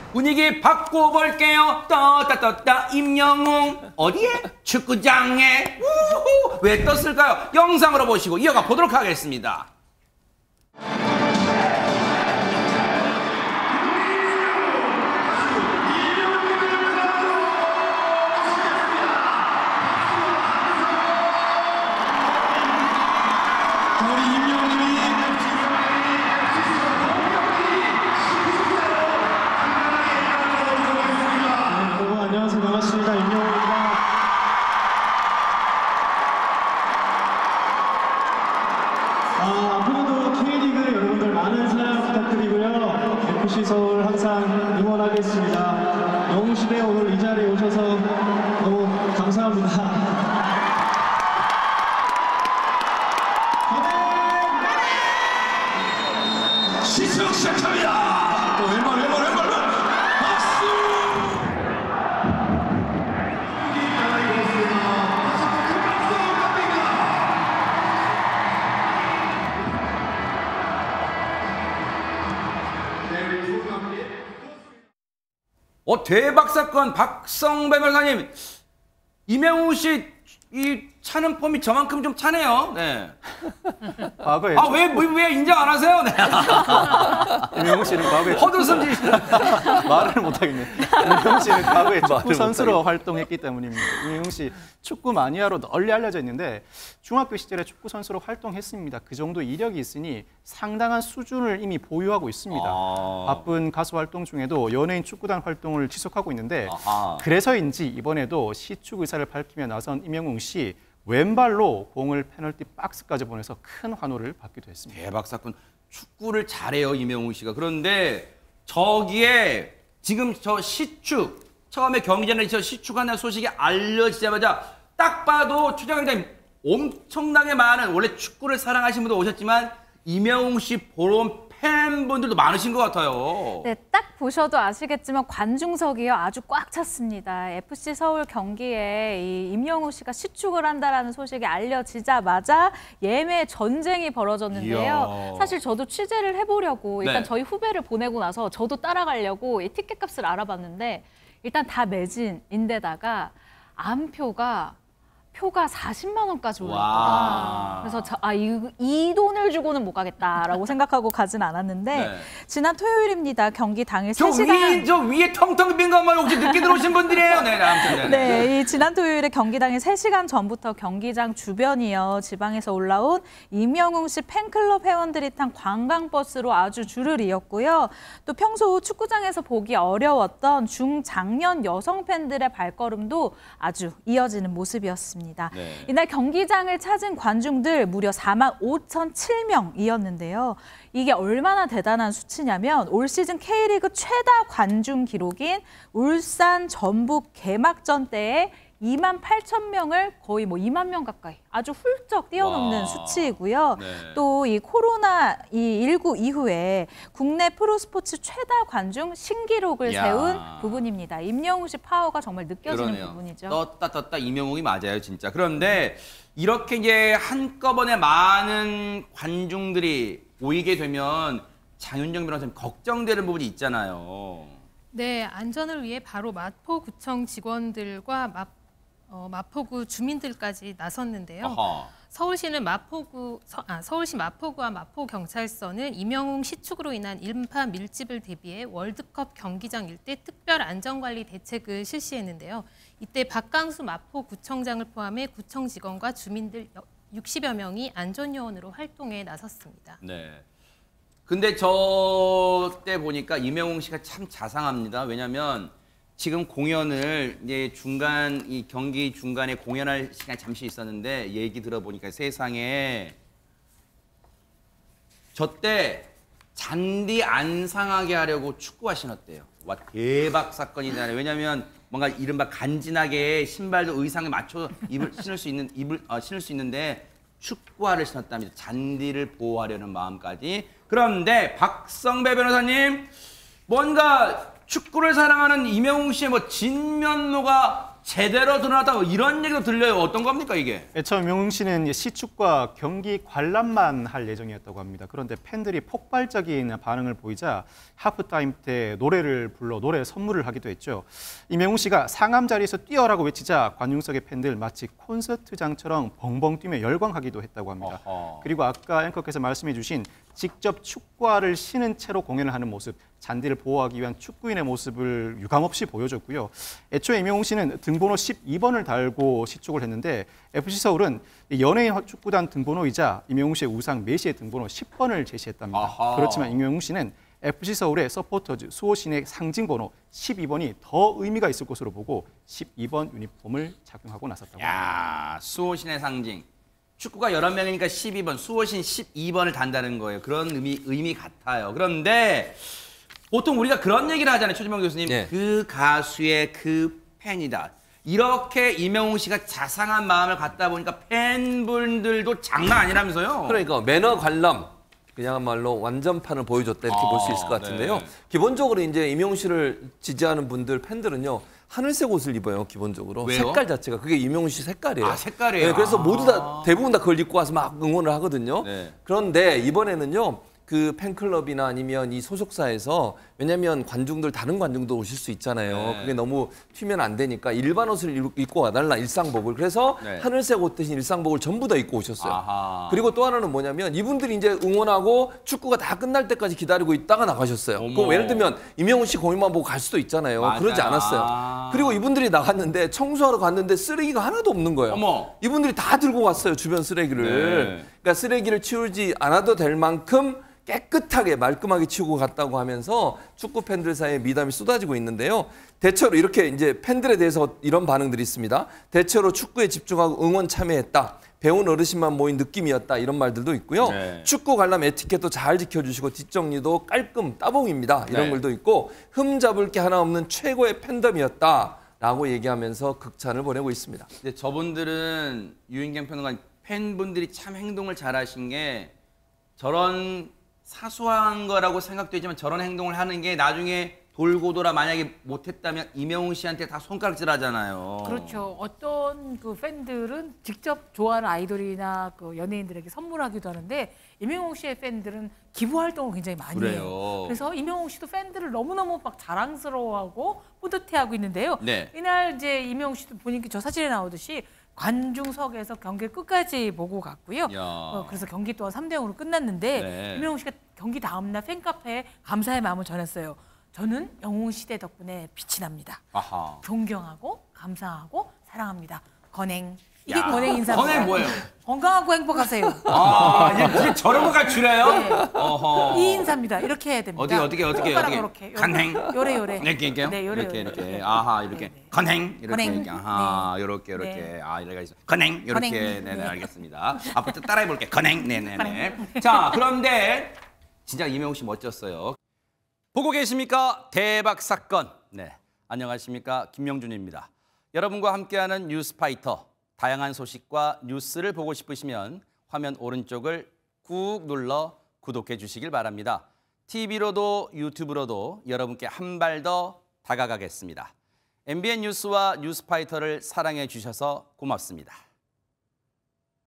분위기 바꿔볼게요. 떴다 임영웅 어디에? 축구장에. 우후. 왜 떴을까요? 영상으로 보시고 이어가 보도록 하겠습니다. 안녕하세요. 반갑습니다. 임영웅입니다. 앞으로도 K리그 여러분들 많은 사랑 부탁드리고요. FC 서울 항상 응원하겠습니다. 영웅시대 오늘 이 자리에 오셔서 너무 감사합니다. 시승 시작합니다. 왼발 박수. 대박 사건. 박성배 변호사님, 임영웅 씨 이 차는 폼이 저만큼 좀 차네요. 네. 과거에 왜 인정 안 하세요? 네. 임영웅 씨는 과거에 헛웃음 짓. 말을 못하겠네. 임영웅 씨는 과거에 축구 선수로 활동했기 때문입니다. 임영웅 씨 축구 마니아로 널리 알려져 있는데 중학교 시절에 축구 선수로 활동했습니다. 그 정도 이력이 있으니 상당한 수준을 이미 보유하고 있습니다. 바쁜 가수 활동 중에도 연예인 축구단 활동을 지속하고 있는데 그래서인지 이번에도 시축 의사를 밝히며 나선 임영웅 씨 왼발로 공을 페널티 박스까지 보내서 큰 환호를 받기도 했습니다. 대박 사건. 축구를 잘해요, 임영웅 씨가. 그런데 저기에 지금 저 시축, 처음에 경기 전에 저 시축하는 소식이 알려지자마자 딱 봐도 추장장님 엄청나게 많은, 원래 축구를 사랑하시는 분도 오셨지만 임영웅 씨 보러 온 팬분들도 많으신 것 같아요. 네, 딱 보셔도 아시겠지만 관중석이요 아주 꽉 찼습니다. FC 서울 경기에 이 임영웅 씨가 시축을 한다라는 소식이 알려지자마자 예매 전쟁이 벌어졌는데요. 이야. 사실 저도 취재를 해보려고 일단 네. 저희 후배를 보내고 나서 저도 따라가려고 이 티켓값을 알아봤는데 일단 다 매진인데다가 표가 40만 원까지 올랐다. 그래서 이 돈을 주고는 못 가겠다라고 생각하고 가진 않았는데 네. 지난 토요일입니다. 경기 당일 3시간 저 위에 텅텅 빈 것만 혹시 늦게 들어오신 분들이에요? 네, 아무튼 네, 이 지난 토요일에 경기 당일 3시간 전부터 경기장 주변이요. 지방에서 올라온 임영웅 씨 팬클럽 회원들이 탄 관광버스로 아주 줄을 이었고요. 또 평소 축구장에서 보기 어려웠던 중장년 여성 팬들의 발걸음도 아주 이어지는 모습이었습니다. 네. 이날 경기장을 찾은 관중들 무려 40,007명이었는데요. 이게 얼마나 대단한 수치냐면 올 시즌 K리그 최다 관중 기록인 울산 전북 개막전 때에 28,000명을 거의 2만 명 가까이 아주 훌쩍 뛰어넘는 수치이고요. 네. 또 이 코로나19 이후에 국내 프로스포츠 최다 관중 신기록을 세운 부분입니다. 임영웅 씨 파워가 정말 느껴지는 그러네요. 부분이죠. 떴다 임영웅이 맞아요, 진짜. 그런데 이렇게 이제 한꺼번에 많은 관중들이 모이게 되면 장윤정 변호사님 걱정되는 부분이 있잖아요. 네, 안전을 위해 바로 마포구청 직원들과 마포구 주민들까지 나섰는데요. 어허. 서울시 마포구와 마포경찰서는 임영웅 시축으로 인한 인파 밀집을 대비해 월드컵 경기장 일대 특별 안전관리 대책을 실시했는데요. 이때 박강수 마포구청장을 포함해 구청 직원과 주민들 60여 명이 안전요원으로 활동에 나섰습니다. 네. 근데 저 때 보니까 임영웅 씨가 참 자상합니다. 왜냐면 지금 공연을 이제 이 경기 중간에 공연할 시간이 잠시 있었는데 얘기 들어보니까 세상에 저 때 잔디 안 상하게 하려고 축구화 신었대요. 와, 대박 사건이잖아요. 왜냐면 뭔가 이른바 간지나게 신발도 의상에 맞춰 신을 수 있는데 축구화를 신었답니다. 잔디를 보호하려는 마음까지. 그런데 박성배 변호사님, 뭔가 축구를 사랑하는 임영웅 씨의 진면모가 제대로 드러났다 이런 얘기도 들려요. 어떤 겁니까 이게? 처음 이명웅 씨는 시축과 경기 관람만 할 예정이었다고 합니다. 그런데 팬들이 폭발적인 반응을 보이자 하프타임 때 노래를 불러 노래 선물을 하기도 했죠. 이명웅 씨가 상암 자리에서 뛰어라고 외치자 관중석의 팬들 마치 콘서트장처럼 벙벙 뛰며 열광하기도 했다고 합니다. 어허. 그리고 아까 앵커께서 말씀해 주신 직접 축구화를 신은 채로 공연을 하는 모습, 잔디를 보호하기 위한 축구인의 모습을 유감없이 보여줬고요. 애초에 이명웅 씨는 등번호 12번을 달고 시축을 했는데 FC 서울은 연예인 축구단 등번호이자 이명웅 씨의 우상 메시의 등번호 10번을 제시했답니다. 아하. 그렇지만 이명웅 씨는 FC 서울의 서포터즈 수호신의 상징번호 12번이 더 의미가 있을 것으로 보고 12번 유니폼을 착용하고 나섰다고 합니다. 야, 수호신의 상징. 축구가 11명이니까 12번, 수호신 12번을 단다는 거예요. 그런 의미 같아요. 그런데 보통 우리가 그런 얘기를 하잖아요. 최준범 교수님. 네. 그 가수의 그 팬이다. 이렇게 이명웅 씨가 자상한 마음을 갖다 보니까 팬분들도 장난 아니라면서요. 그러니까 매너 관람, 그냥말로 완전판을 보여줬다 이렇게 볼 수 있을 것 같은데요. 네. 기본적으로 이제 이명웅 씨를 지지하는 분들 팬들은요. 하늘색 옷을 입어요, 기본적으로. 왜요? 색깔 자체가 그게 이명웅 씨 색깔이에요. 아, 색깔이에요? 네, 그래서 모두 다 대부분 다 그걸 입고 와서 막 응원을 하거든요. 네. 그런데 이번에는요. 그 팬클럽이나 아니면 이 소속사에서 왜냐면 관중들 다른 관중도 오실 수 있잖아요. 네. 그게 너무 튀면 안 되니까 일반 옷을 입고 와달라 일상복을. 그래서 네. 하늘색 옷 대신 일상복을 전부 다 입고 오셨어요. 아하. 그리고 또 하나는 뭐냐면 이분들이 이제 응원하고 축구가 다 끝날 때까지 기다리고 있다가 나가셨어요. 어머. 그럼 예를 들면 이명훈 씨 공연만 보고 갈 수도 있잖아요. 맞아요. 그러지 않았어요. 아. 그리고 이분들이 나갔는데 청소하러 갔는데 쓰레기가 하나도 없는 거예요. 어머. 이분들이 다 들고 갔어요. 주변 쓰레기를. 네. 그러니까 쓰레기를 치우지 않아도 될 만큼 깨끗하게 말끔하게 치우고 갔다고 하면서 축구 팬들 사이에 미담이 쏟아지고 있는데요. 대체로 이렇게 이제 팬들에 대해서 이런 반응들이 있습니다. 대체로 축구에 집중하고 응원 참여했다. 배운 어르신만 모인 느낌이었다. 이런 말들도 있고요. 네. 축구 관람 에티켓도 잘 지켜주시고 뒷정리도 깔끔 따봉입니다. 이런 네. 글도 있고 흠잡을 게 하나 없는 최고의 팬덤이었다. 라고 얘기하면서 극찬을 보내고 있습니다. 근데 저분들은 유인경 평론가 팬분들이 참 행동을 잘하신 게 저런 사소한 거라고 생각되지만 저런 행동을 하는 게 나중에 돌고 돌아 만약에 못했다면 이명웅 씨한테 다 손가락질 하잖아요. 그렇죠. 어떤 그 팬들은 직접 좋아하는 아이돌이나 그 연예인들에게 선물하기도 하는데 이명웅 씨의 팬들은 기부 활동을 굉장히 많이 그래요. 해요. 그래서 이명웅 씨도 팬들을 너무너무 막 자랑스러워하고 뿌듯해하고 있는데요. 네. 이날 이제 이명웅 씨도 보니까 저 사진에 나오듯이 관중석에서 경기를 끝까지 보고 갔고요. 야. 그래서 경기 또한 3대0으로 끝났는데 네. 이명웅 씨가 경기 다음날 팬카페에 감사의 마음을 전했어요. 저는 영웅 시대 덕분에 빛이 납니다. 아하. 존경하고 감사하고 사랑합니다. 건행. 이게 야, 건행 인사입니다. 건행 뭐예요? 건강하고 행복하세요. 아, 이제 저런 거 가르치래요? 네. 어허. 이 인사입니다. 이렇게 해야 됩니다. 어떻게 손가락 요렇게. 간행. 요래. 이렇게 네, 요래. 이렇게. 아하, 이렇게. 네, 네. 건행. 이렇게. 건행. 이렇게. 아하, 네. 이렇게. 네. 아, 이래가 있어. 건행. 이렇게. 건행. 네네, 네. 알겠습니다. 앞부터 따라해 볼게. 건행. 네네네. 자, 그런데 진짜 이명웅 씨 멋졌어요. 보고 계십니까? 대박 사건. 네. 안녕하십니까? 김명준입니다. 여러분과 함께하는 뉴스파이터. 다양한 소식과 뉴스를 보고 싶으시면 화면 오른쪽을 꾹 눌러 구독해 주시길 바랍니다. TV로도 유튜브로도 여러분께 한 발 더 다가가겠습니다. MBN 뉴스와 뉴스파이터를 사랑해 주셔서 고맙습니다.